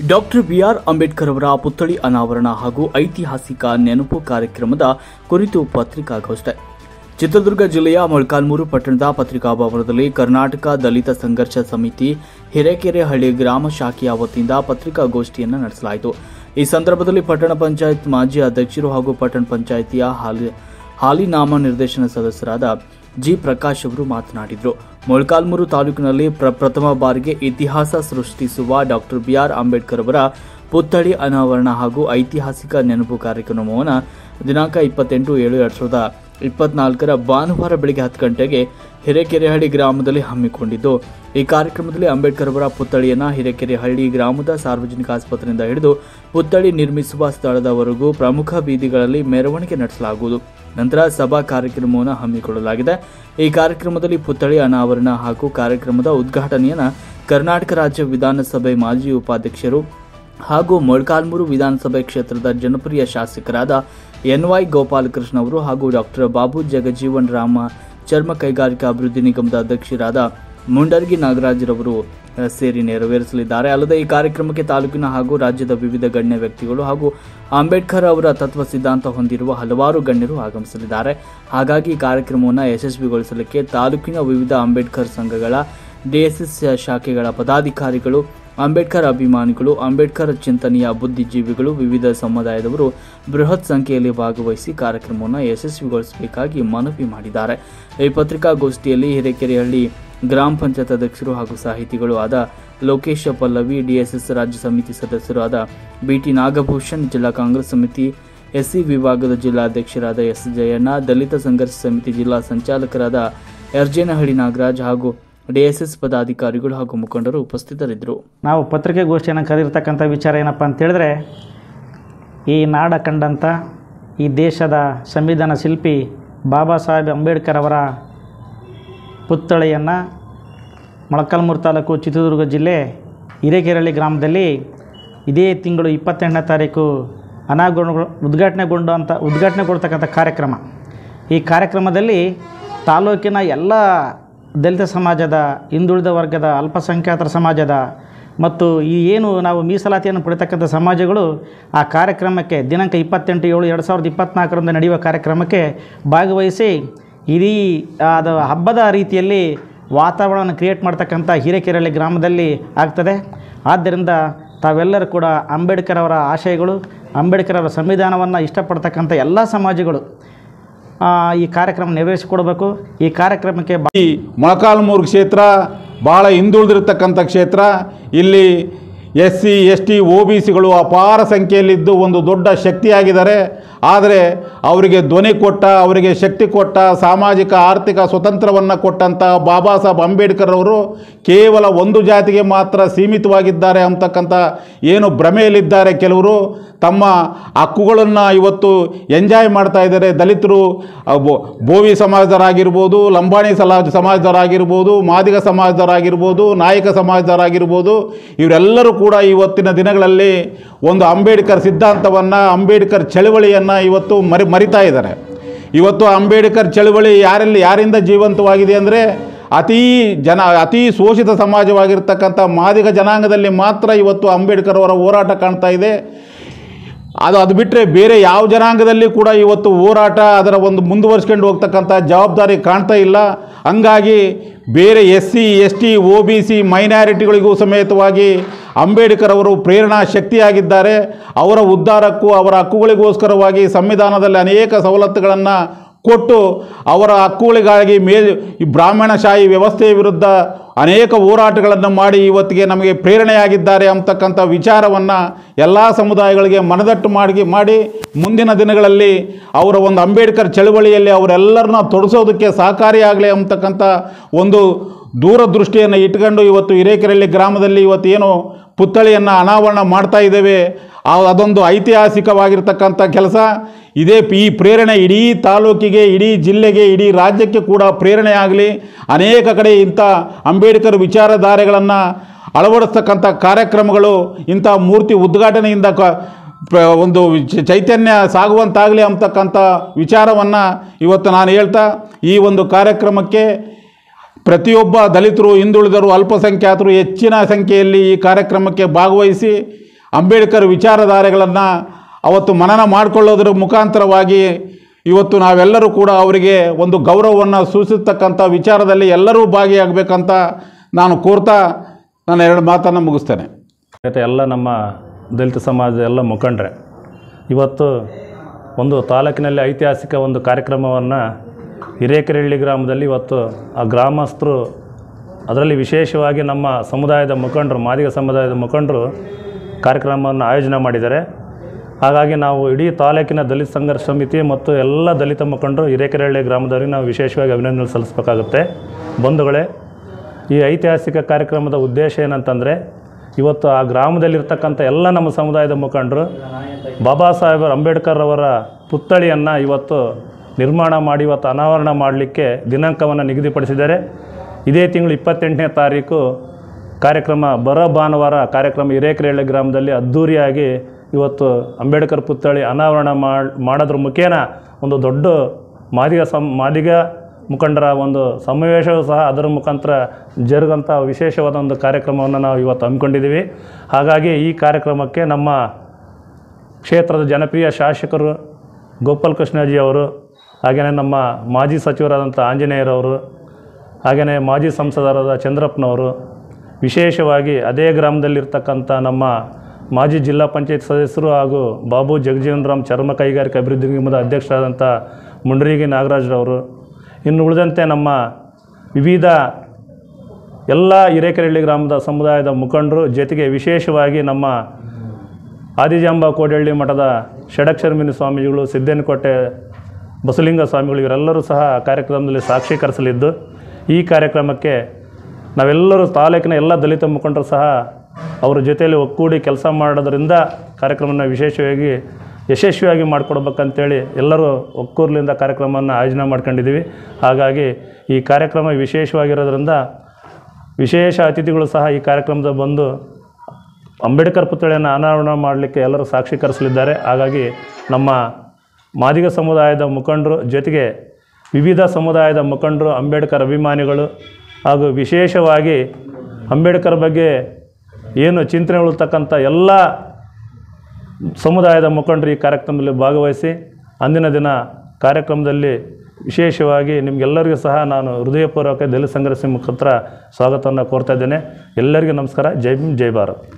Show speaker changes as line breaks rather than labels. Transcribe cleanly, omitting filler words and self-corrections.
Doctor B R Ambedkar ಅವರ ಪುತ್ಥಳಿ ಅನಾವರಣ ಹಾಗೂ ಐತಿಹಾಸಿಕ ನೆನಪು ಕಾರ್ಯಕ್ರಮದ ಕುರಿತು ಪತ್ರಿಕಾಗೋಷ್ಠಿ. ಚಿತ್ರದುರ್ಗ ಜಿಲ್ಲೆಯ ಮೊಳಕಾಲ್ಮೂರು ಪಟ್ಟಣದ ಪತ್ರಿಕಾ ಭವನದಲ್ಲಿ ಕರ್ನಾಟಕ ದಲಿತ ಸಂಘರ್ಷ ಸಮಿತಿ ಹಿರೇಕೆರೆಹಳ್ಳಿ ಗ್ರಾಮ ಶಾಖೆಯ ವತಿಯಿಂದ ಪತ್ರಿಕಾಗೋಷ್ಠಿಯನ್ನು ನಡೆಸಲಾಯಿತು. ಈ ಸಂದರ್ಭದಲ್ಲಿ ಪಟ್ಟಣ ಪಂಚಾಯತ್ ಮಾಜಿ ಅಧ್ಯಕ್ಷರು ಹಾಗೂ ಪಟ್ಟಣ ಪಂಚಾಯಿತಿಯ ಹಾಲಿ ನಾಮ ನಿರ್ದೇಶನ ಸದಸ್ಯರಾದ ಜಿ ಪ್ರಕಾಶ್ ಅವರು ಮಾತನಾಡಿದರು. ಮೊಳಕಾಲ್ಮೂರು ತಾಲೂಕಿನಲ್ಲಿ ಪ್ರಥಮ ಬಾರಿಗೆ ಇತಿಹಾಸ ಸೃಷ್ಟಿಸುವ ಡಾಕ್ಟರ್ ಬಿಆರ್ ಅಂಬೇಡ್ಕರ್ ಅವರ ಪುತ್ಥಳಿ ಅನಾವರಣ ಹಾಗೂ ಐತಿಹಾಸಿಕ ನೆನಪು ಕಾರ್ಯಕ್ರಮವನ್ನು ದಿನಾಂಕ 28/7/2024 ಭಾನುವಾರ ಬೆಳಗ್ಗೆ 10 ಗಂಟೆಗೆ ಹಿರೇಕೆರೆಹಳ್ಳಿ ಗ್ರಾಮದಲ್ಲಿ ಹಮ್ಮಿಕೊಂಡಿದ್ದು, ಈ ಕಾರ್ಯಕ್ರಮದಲ್ಲಿ ಅಂಬೇಡ್ಕರ್ ಅವರ ಪುತ್ಥಳಿಯನ್ನು ಹಿರೇಕೆರೆಹಳ್ಳಿ ಗ್ರಾಮದ ಸಾರ್ವಜನಿಕ ಆಸ್ಪತ್ರೆಯಿಂದ ಹಿಡಿದು ಪುತ್ಥಳಿ ನಿರ್ಮಿಸುವ ಸ್ಥಳದವರೆಗೂ ಪ್ರಮುಖ ಬೀದಿಗಳಲ್ಲಿ ಮೆರವಣಿಗೆ ನಡೆಸಲಾಗುವುದು. ನಂತರ ಸಭಾ ಕಾರ್ಯಕ್ರಮವನ್ನು ಹಮ್ಮಿಕೊಳ್ಳಲಾಗಿದೆ. ಈ ಕಾರ್ಯಕ್ರಮದಲ್ಲಿ ಪುತ್ಥಳಿ ಅನಾವರಣ ಹಾಗೂ ಕಾರ್ಯಕ್ರಮದ ಉದ್ಘಾಟನೆಯನ್ನು ಕರ್ನಾಟಕ ರಾಜ್ಯ ವಿಧಾನಸಭೆ ಮಾಜಿ ಉಪಾಧ್ಯಕ್ಷರು ಹಾಗೂ ಮೊಳಕಾಲ್ಮೂರು ವಿಧಾನಸಭೆ ಕ್ಷೇತ್ರದ ಜನಪ್ರಿಯ ಶಾಸಕರಾದ ಎನ್.ವೈ. ಗೋಪಾಲಕೃಷ್ಣ ಅವರು ಹಾಗೂ ಡಾಕ್ಟರ್ ಬಾಬು ಜಗಜೀವನ್ ರಾಮ ಚರ್ಮ ಕೈಗಾರಿಕಾ ಅಭಿವೃದ್ಧಿ ನಿಗಮದ ಅಧ್ಯಕ್ಷರಾದ ಮುಂಡರ್ಗಿ ನಾಗರಾಜರವರು ಸೇರಿ ನೆರವೇರಿಸಲಿದ್ದಾರೆ. ಅಲ್ಲದೆ ಈ ಕಾರ್ಯಕ್ರಮಕ್ಕೆ ತಾಲೂಕಿನ ಹಾಗೂ ರಾಜ್ಯದ ವಿವಿಧ ಗಣ್ಯ ವ್ಯಕ್ತಿಗಳು ಹಾಗೂ ಅಂಬೇಡ್ಕರ್ ಅವರ ತತ್ವ ಸಿದ್ಧಾಂತ ಹೊಂದಿರುವ ಹಲವಾರು ಗಣ್ಯರು ಆಗಮಿಸಲಿದ್ದಾರೆ. ಹಾಗಾಗಿ ಈ ಕಾರ್ಯಕ್ರಮವನ್ನು ಯಶಸ್ವಿಗೊಳಿಸಲಿಕ್ಕೆ ತಾಲೂಕಿನ ವಿವಿಧ ಅಂಬೇಡ್ಕರ್ ಸಂಘಗಳ ಡಿಎಸ್ಎಸ್ ಶಾಖೆಗಳ ಪದಾಧಿಕಾರಿಗಳು, ಅಂಬೇಡ್ಕರ್ ಅಭಿಮಾನಿಗಳು, ಅಂಬೇಡ್ಕರ್ ಚಿಂತನೆಯ ಬುದ್ಧಿಜೀವಿಗಳು, ವಿವಿಧ ಸಮುದಾಯದವರು ಬೃಹತ್ ಸಂಖ್ಯೆಯಲ್ಲಿ ಭಾಗವಹಿಸಿ ಕಾರ್ಯಕ್ರಮವನ್ನು ಯಶಸ್ವಿಗೊಳಿಸಬೇಕಾಗಿ ಮನವಿ ಮಾಡಿದ್ದಾರೆ. ಈ ಪತ್ರಿಕಾಗೋಷ್ಠಿಯಲ್ಲಿ ಹಿರೇಕೆರೆಹಳ್ಳಿ ಗ್ರಾಮ ಪಂಚಾಯತ್ ಅಧ್ಯಕ್ಷರು ಹಾಗೂ ಸಾಹಿತಿಗಳು ಆದ ಲೋಕೇಶ ಪಲ್ಲವಿ, ಡಿಎಸ್ಎಸ್ ರಾಜ್ಯ ಸಮಿತಿ ಸದಸ್ಯರು ಆದ ಬಿಟಿ ನಾಗಭೂಷಣ್, ಜಿಲ್ಲಾ ಕಾಂಗ್ರೆಸ್ ಸಮಿತಿ ಎಸ್ಸಿ ವಿಭಾಗದ ಜಿಲ್ಲಾಧ್ಯಕ್ಷರಾದ ಎಸ್ ಜಯಣ್ಣ, ದಲಿತ ಸಂಘರ್ಷ ಸಮಿತಿ ಜಿಲ್ಲಾ ಸಂಚಾಲಕರಾದ ಯರ್ಜೇನಹಳ್ಳಿ ನಾಗರಾಜ್ ಹಾಗೂ ಡಿಎಸ್ಎಸ್ ಪದಾಧಿಕಾರಿಗಳು ಹಾಗೂ ಮುಖಂಡರು ಉಪಸ್ಥಿತರಿದ್ದರು.
ನಾವು ಪತ್ರಿಕಾಗೋಷ್ಠಿಯನ್ನು ಕರೆದಿರ್ತಕ್ಕಂಥ ವಿಚಾರ ಏನಪ್ಪ ಅಂತ ಹೇಳಿದ್ರೆ, ಈ ನಾಡ ಕಂಡಂಥ ಈ ದೇಶದ ಸಂವಿಧಾನ ಶಿಲ್ಪಿ ಬಾಬಾ ಸಾಹೇಬ್ ಅಂಬೇಡ್ಕರ್ ಅವರ ಪುತ್ಥಳಿಯನ್ನು ಮೊಳಕಾಲ್ಮೂರು ತಾಲೂಕು ಚಿತ್ರದುರ್ಗ ಜಿಲ್ಲೆ ಹಿರೇಕೆರೆಹಳ್ಳಿ ಗ್ರಾಮದಲ್ಲಿ ಇದೇ ತಿಂಗಳು 28ನೇ ತಾರೀಕು ಉದ್ಘಾಟನೆಗೊಳ್ತಕ್ಕಂಥ ಕಾರ್ಯಕ್ರಮ. ಈ ಕಾರ್ಯಕ್ರಮದಲ್ಲಿ ತಾಲೂಕಿನ ಎಲ್ಲ ದಲಿತ ಸಮಾಜದ, ಹಿಂದುಳಿದ ವರ್ಗದ, ಅಲ್ಪಸಂಖ್ಯಾತರ ಸಮಾಜದ ಮತ್ತು ಈ ಏನು ನಾವು ಮೀಸಲಾತಿಯನ್ನು ಪಡೆತಕ್ಕಂಥ ಸಮಾಜಗಳು ಆ ಕಾರ್ಯಕ್ರಮಕ್ಕೆ ದಿನಾಂಕ 28/7/2024 ನಡೆಯುವ ಕಾರ್ಯಕ್ರಮಕ್ಕೆ ಭಾಗವಹಿಸಿ ಇಡೀ ಅದು ಹಬ್ಬದ ರೀತಿಯಲ್ಲಿ ವಾತಾವರಣವನ್ನು ಕ್ರಿಯೇಟ್ ಮಾಡ್ತಕ್ಕಂಥ ಹಿರೇಕೆರೆಹಳ್ಳಿ ಗ್ರಾಮದಲ್ಲಿ ಆಗ್ತದೆ. ಆದ್ದರಿಂದ ತಾವೆಲ್ಲರೂ ಕೂಡ ಅಂಬೇಡ್ಕರ್ ಅವರ ಆಶಯಗಳು, ಅಂಬೇಡ್ಕರ್ ಅವರ ಸಂವಿಧಾನವನ್ನು ಇಷ್ಟಪಡ್ತಕ್ಕಂಥ ಎಲ್ಲ ಸಮಾಜಗಳು ಈ ಕಾರ್ಯಕ್ರಮ ನೆರವೇರಿಸಿಕೊಡಬೇಕು. ಈ ಕಾರ್ಯಕ್ರಮಕ್ಕೆ
ಮೊಳಕಾಲ್ಮೂರು ಕ್ಷೇತ್ರ ಭಾಳ ಹಿಂದುಳಿದಿರತಕ್ಕಂಥ ಕ್ಷೇತ್ರ. ಇಲ್ಲಿ SC ST OBCಗಳು ಅಪಾರ ಸಂಖ್ಯೆಯಲ್ಲಿದ್ದು ಒಂದು ದೊಡ್ಡ ಶಕ್ತಿಯಾಗಿದ್ದಾರೆ. ಆದರೆ ಅವರಿಗೆ ಧ್ವನಿ ಕೊಟ್ಟ, ಅವರಿಗೆ ಶಕ್ತಿ ಕೊಟ್ಟ, ಸಾಮಾಜಿಕ ಆರ್ಥಿಕ ಸ್ವತಂತ್ರವನ್ನು ಕೊಟ್ಟಂಥ ಬಾಬಾ ಸಾಹೇಬ್ ಅಂಬೇಡ್ಕರ್ ಅವರು ಕೇವಲ ಒಂದು ಜಾತಿಗೆ ಮಾತ್ರ ಸೀಮಿತವಾಗಿದ್ದಾರೆ ಅಂತಕ್ಕಂಥ ಏನು ಭ್ರಮೆಯಲ್ಲಿದ್ದಾರೆ. ಕೆಲವರು ತಮ್ಮ ಹಕ್ಕುಗಳನ್ನು ಇವತ್ತು ಎಂಜಾಯ್ ಮಾಡ್ತಾ ಇದ್ದಾರೆ. ದಲಿತರು, ಬೋವಿ ಸಮಾಜದವರಾಗಿರ್ಬೋದು, ಲಂಬಾಣಿ ಸಮಾಜದವರಾಗಿರ್ಬೋದು, ಮಾದಿಗ ಸಮಾಜದವರಾಗಿರ್ಬೋದು, ನಾಯಕ ಸಮಾಜದವರಾಗಿರ್ಬೋದು, ಇವರೆಲ್ಲರೂ ಕೂಡ ಇವತ್ತಿನ ದಿನಗಳಲ್ಲಿ ಒಂದು ಅಂಬೇಡ್ಕರ್ ಸಿದ್ಧಾಂತವನ್ನು, ಅಂಬೇಡ್ಕರ್ ಚಳವಳಿಯನ್ನು ಇವತ್ತು ಮರಿತಾ ಇದ್ದಾರೆ. ಇವತ್ತು ಅಂಬೇಡ್ಕರ್ ಚಳವಳಿ ಯಾರಿಂದ ಜೀವಂತವಾಗಿದೆ ಅಂದರೆ ಅತಿ ಶೋಷಿತ ಸಮಾಜವಾಗಿರ್ತಕ್ಕಂಥ ಮಾದಿಗ ಜನಾಂಗದಲ್ಲಿ ಮಾತ್ರ ಇವತ್ತು ಅಂಬೇಡ್ಕರ್ ಅವರ ಹೋರಾಟ ಕಾಣ್ತಾ ಇದೆ. ಅದು ಬಿಟ್ಟರೆ ಬೇರೆ ಯಾವ ಜನಾಂಗದಲ್ಲಿ ಕೂಡ ಇವತ್ತು ಹೋರಾಟ ಅದರ ಒಂದು ಮುಂದುವರಿಸ್ಕೊಂಡು ಹೋಗ್ತಕ್ಕಂಥ ಜವಾಬ್ದಾರಿ ಕಾಣ್ತಾ ಇಲ್ಲ. ಹಂಗಾಗಿ ಬೇರೆ SC ST OBC ಮೈನಾರಿಟಿಗಳಿಗೂ ಸಮೇತವಾಗಿ ಅಂಬೇಡ್ಕರ್ ಅವರು ಪ್ರೇರಣಾ ಶಕ್ತಿಯಾಗಿದ್ದಾರೆ. ಅವರ ಉದ್ಧಾರಕ್ಕೂ ಅವರ ಹಕ್ಕುಗಳಿಗೋಸ್ಕರವಾಗಿ ಸಂವಿಧಾನದಲ್ಲಿ ಅನೇಕ ಸವಲತ್ತುಗಳನ್ನು ಕೊಟ್ಟು ಅವರ ಹಕ್ಕುಗಳಿಗಾಗಿ ಈ ಬ್ರಾಹ್ಮಣಶಾಹಿ ವ್ಯವಸ್ಥೆಯ ವಿರುದ್ಧ ಅನೇಕ ಹೋರಾಟಗಳನ್ನು ಮಾಡಿ ಇವತ್ತಿಗೆ ನಮಗೆ ಪ್ರೇರಣೆಯಾಗಿದ್ದಾರೆ ಅಂತಕ್ಕಂಥ ವಿಚಾರವನ್ನು ಎಲ್ಲ ಸಮುದಾಯಗಳಿಗೆ ಮನದಟ್ಟು ಮಾಡಿ ಮುಂದಿನ ದಿನಗಳಲ್ಲಿ ಅವರ ಒಂದು ಅಂಬೇಡ್ಕರ್ ಚಳವಳಿಯಲ್ಲಿ ಅವರೆಲ್ಲರನ್ನ ತೊಡಸೋದಕ್ಕೆ ಸಹಕಾರಿಯಾಗಲಿ ಅಂತಕ್ಕಂಥ ಒಂದು ದೂರದೃಷ್ಟಿಯನ್ನು ಇಟ್ಕೊಂಡು ಇವತ್ತು ಹಿರೇಕೆರೆಹಳ್ಳಿ ಗ್ರಾಮದಲ್ಲಿ ಇವತ್ತು ಏನು ಪುತ್ಥಳಿಯನ್ನು ಅನಾವರಣ ಮಾಡ್ತಾ ಇದ್ದೇವೆ, ಅದೊಂದು ಐತಿಹಾಸಿಕವಾಗಿರ್ತಕ್ಕಂಥ ಕೆಲಸ. ಈ ಪ್ರೇರಣೆ ಇಡೀ ತಾಲೂಕಿಗೆ, ಇಡೀ ಜಿಲ್ಲೆಗೆ, ಇಡೀ ರಾಜ್ಯಕ್ಕೆ ಕೂಡ ಪ್ರೇರಣೆಯಾಗಲಿ. ಅನೇಕ ಕಡೆ ಇಂಥ ಅಂಬೇಡ್ಕರ್ ವಿಚಾರಧಾರೆಗಳನ್ನು ಅಳವಡಿಸ್ತಕ್ಕಂಥ ಕಾರ್ಯಕ್ರಮಗಳು, ಇಂಥ ಮೂರ್ತಿ ಉದ್ಘಾಟನೆಯಿಂದ ಒಂದು ಚೈತನ್ಯ ಸಾಗುವಂತಾಗಲಿ ಅಂತಕ್ಕಂಥ ವಿಚಾರವನ್ನು ಇವತ್ತು ನಾನು ಹೇಳ್ತಾ ಈ ಒಂದು ಕಾರ್ಯಕ್ರಮಕ್ಕೆ ಪ್ರತಿಯೊಬ್ಬ ದಲಿತರು, ಹಿಂದುಳಿದರು, ಅಲ್ಪಸಂಖ್ಯಾತರು ಹೆಚ್ಚಿನ ಸಂಖ್ಯೆಯಲ್ಲಿ ಈ ಕಾರ್ಯಕ್ರಮಕ್ಕೆ ಭಾಗವಹಿಸಿ ಅಂಬೇಡ್ಕರ್ ವಿಚಾರಧಾರೆಗಳನ್ನು ಅವತ್ತು ಮನನ ಮಾಡಿಕೊಳ್ಳೋದ್ರ ಮುಖಾಂತರವಾಗಿ ಇವತ್ತು ನಾವೆಲ್ಲರೂ ಕೂಡ ಅವರಿಗೆ ಒಂದು ಗೌರವವನ್ನು ಸೂಚಿಸ್ತಕ್ಕಂಥ ವಿಚಾರದಲ್ಲಿ ಎಲ್ಲರೂ ಭಾಗಿಯಾಗಬೇಕಂತ ನಾನು ಕೋರ್ತಾ ನಾನು 2 ಮಾತನ್ನು ಮುಗಿಸ್ತೇನೆ.
ಮತ್ತು ಎಲ್ಲ ನಮ್ಮ ದಲಿತ ಸಮಾಜದ ಎಲ್ಲ ಮುಖಂಡರೆ ಇವತ್ತು ಒಂದು ತಾಲೂಕಿನಲ್ಲಿ ಐತಿಹಾಸಿಕ ಒಂದು ಕಾರ್ಯಕ್ರಮವನ್ನು ಹಿರೇಕೆರಹಳ್ಳಿ ಗ್ರಾಮದಲ್ಲಿ ಇವತ್ತು ಆ ಗ್ರಾಮಸ್ಥರು, ಅದರಲ್ಲಿ ವಿಶೇಷವಾಗಿ ನಮ್ಮ ಸಮುದಾಯದ ಮುಖಂಡರು, ಮಾದಿಗ ಸಮುದಾಯದ ಮುಖಂಡರು ಕಾರ್ಯಕ್ರಮವನ್ನು ಆಯೋಜನೆ ಮಾಡಿದ್ದಾರೆ. ಹಾಗಾಗಿ ನಾವು ಇಡೀ ತಾಲೂಕಿನ ದಲಿತ ಸಂಘರ್ಷ ಸಮಿತಿ ಮತ್ತು ಎಲ್ಲ ದಲಿತ ಮುಖಂಡರು ಹಿರೇಕೆರಹಳ್ಳಿ ಗ್ರಾಮದವರಿಗೆ ನಾವು ವಿಶೇಷವಾಗಿ ಅಭಿನಂದನೆ ಸಲ್ಲಿಸಬೇಕಾಗುತ್ತೆ. ಬಂಧುಗಳೇ, ಈ ಐತಿಹಾಸಿಕ ಕಾರ್ಯಕ್ರಮದ ಉದ್ದೇಶ ಏನಂತಂದರೆ, ಇವತ್ತು ಆ ಗ್ರಾಮದಲ್ಲಿರ್ತಕ್ಕಂಥ ಎಲ್ಲ ನಮ್ಮ ಸಮುದಾಯದ ಮುಖಂಡರು ಬಾಬಾ ಸಾಹೇಬ್ ಅಂಬೇಡ್ಕರ್ ಅವರ ಪುತ್ಥಳಿಯನ್ನು ಇವತ್ತು ನಿರ್ಮಾಣ ಮಾಡಿ ಇವತ್ತು ಅನಾವರಣ ಮಾಡಲಿಕ್ಕೆ ದಿನಾಂಕವನ್ನು ನಿಗದಿಪಡಿಸಿದ್ದಾರೆ. ಇದೇ ತಿಂಗಳು 28ನೇ ತಾರೀಕು ಕಾರ್ಯಕ್ರಮ, ಬರೋ ಭಾನುವಾರ ಕಾರ್ಯಕ್ರಮ ಹಿರೇಕೆರಹಳ್ಳಿ ಗ್ರಾಮದಲ್ಲಿ ಅದ್ಧೂರಿಯಾಗಿ ಇವತ್ತು ಅಂಬೇಡ್ಕರ್ ಪುತ್ಥಳಿ ಅನಾವರಣ ಮಾಡೋದ್ರ ಮುಖೇನ ಒಂದು ದೊಡ್ಡ ಮಾದಿಗ ಮುಖಂಡರ ಒಂದು ಸಮಾವೇಶವೂ ಸಹ ಅದರ ಮುಖಾಂತರ ಜರುಗಂಥ ವಿಶೇಷವಾದ ಒಂದು ಕಾರ್ಯಕ್ರಮವನ್ನು ನಾವು ಇವತ್ತು ಹಮ್ಮಿಕೊಂಡಿದ್ದೀವಿ. ಹಾಗಾಗಿ ಈ ಕಾರ್ಯಕ್ರಮಕ್ಕೆ ನಮ್ಮ ಕ್ಷೇತ್ರದ ಜನಪ್ರಿಯ ಶಾಸಕರು ಗೋಪಾಲ್ ಕೃಷ್ಣಾಜಿ ಅವರು, ಹಾಗೆಯೇ ನಮ್ಮ ಮಾಜಿ ಸಚಿವರಾದಂಥ ಆಂಜನೇಯರವರು, ಹಾಗೆಯೇ ಮಾಜಿ ಸಂಸದರಾದ ಚಂದ್ರಪ್ಪನವರು, ವಿಶೇಷವಾಗಿ ಅದೇ ಗ್ರಾಮದಲ್ಲಿರ್ತಕ್ಕಂಥ ನಮ್ಮ ಮಾಜಿ ಜಿಲ್ಲಾ ಪಂಚಾಯತ್ ಸದಸ್ಯರು ಹಾಗೂ ಬಾಬು ಜಗಜೀವನ್ ರಾಮ್ ಚರ್ಮ ಕೈಗಾರಿಕಾ ಅಭಿವೃದ್ಧಿ ನಿಗಮದ ಅಧ್ಯಕ್ಷರಾದಂಥ ಮುಂಡ್ರಿಗಿ ನಾಗರಾಜ್ರವರು, ಇನ್ನು ಉಳಿದಂತೆ ನಮ್ಮ ವಿವಿಧ ಎಲ್ಲ ಹಿರೇಕೆರಹಳ್ಳಿ ಗ್ರಾಮದ ಸಮುದಾಯದ ಮುಖಂಡರು, ಜೊತೆಗೆ ವಿಶೇಷವಾಗಿ ನಮ್ಮ ಆದಿಜಾಂಬ ಕೋಡಹಳ್ಳಿ ಮಠದ ಷಡಕ್ಷರಮಿನಿ ಸ್ವಾಮೀಜಿಗಳು, ಸಿದ್ದೇನಕೋಟೆ ಬಸಲಿಂಗ ಸ್ವಾಮಿಗಳು, ಇವರೆಲ್ಲರೂ ಸಹ ಕಾರ್ಯಕ್ರಮದಲ್ಲಿ ಸಾಕ್ಷೀಕರಿಸಲಿದ್ದು, ಈ ಕಾರ್ಯಕ್ರಮಕ್ಕೆ ನಾವೆಲ್ಲರೂ ತಾಲೂಕಿನ ಎಲ್ಲ ದಲಿತ ಮುಖಂಡರು ಸಹ ಅವರ ಜೊತೆಯಲ್ಲಿ ಒಕ್ಕೂಡಿ ಕೆಲಸ ಮಾಡೋದ್ರಿಂದ ಕಾರ್ಯಕ್ರಮವನ್ನು ವಿಶೇಷವಾಗಿ ಯಶಸ್ವಿಯಾಗಿ ಮಾಡಿಕೊಡ್ಬೇಕಂತೇಳಿ ಎಲ್ಲರೂ ಒಕ್ಕೂರ್ಲಿಂದ ಕಾರ್ಯಕ್ರಮವನ್ನು ಆಯೋಜನೆ ಮಾಡ್ಕೊಂಡಿದ್ದೀವಿ. ಹಾಗಾಗಿ ಈ ಕಾರ್ಯಕ್ರಮ ವಿಶೇಷವಾಗಿರೋದ್ರಿಂದ ವಿಶೇಷ ಅತಿಥಿಗಳು ಸಹ ಈ ಕಾರ್ಯಕ್ರಮದ ಬಂದು ಅಂಬೇಡ್ಕರ್ ಪುತ್ಥಳಿಯನ್ನು ಅನಾವರಣ ಮಾಡಲಿಕ್ಕೆ ಎಲ್ಲರೂ ಸಾಕ್ಷೀಕರಿಸಲಿದ್ದಾರೆ. ಹಾಗಾಗಿ ನಮ್ಮ ಮಾದಿಗ ಸಮುದಾಯದ ಮುಖಂಡರು, ಜೊತೆಗೆ ವಿವಿಧ ಸಮುದಾಯದ ಮುಖಂಡರು, ಅಂಬೇಡ್ಕರ್ ಅಭಿಮಾನಿಗಳು ಹಾಗೂ ವಿಶೇಷವಾಗಿ ಅಂಬೇಡ್ಕರ್ ಬಗ್ಗೆ ಏನು ಚಿಂತನೆ ಉಳಿತಕ್ಕಂಥ ಎಲ್ಲ ಸಮುದಾಯದ ಮುಖಂಡರು ಈ ಕಾರ್ಯಕ್ರಮದಲ್ಲಿ ಭಾಗವಹಿಸಿ ಅಂದಿನ ದಿನ ಕಾರ್ಯಕ್ರಮದಲ್ಲಿ ವಿಶೇಷವಾಗಿ ನಿಮಗೆಲ್ಲರಿಗೂ ಸಹ ನಾನು ಹೃದಯಪೂರ್ವಕ ದಲಿತ ಸಂಘರ್ಷ ಮುಖಾಂತರ ಸ್ವಾಗತವನ್ನು ಕೋರ್ತಾ ಇದ್ದೇನೆ. ಎಲ್ಲರಿಗೂ ನಮಸ್ಕಾರ. ಜೈ ಭೀಮ್, ಜೈ ಭಾರತ್.